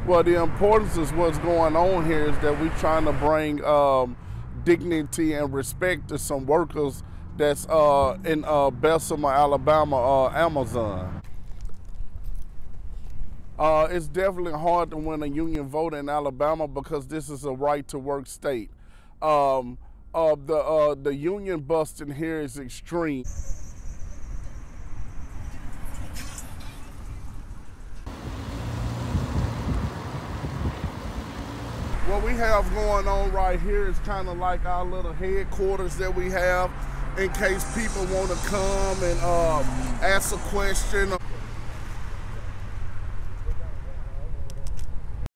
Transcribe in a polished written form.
Well, the importance of what's going on here is that we're trying to bring dignity and respect to some workers that's in Bessemer, Alabama, Amazon. It's definitely hard to win a union vote in Alabama because this is a right-to-work state. The union busting here is extreme. What we have going on right here is kind of like our little headquarters that we have in case people want to come and ask a question.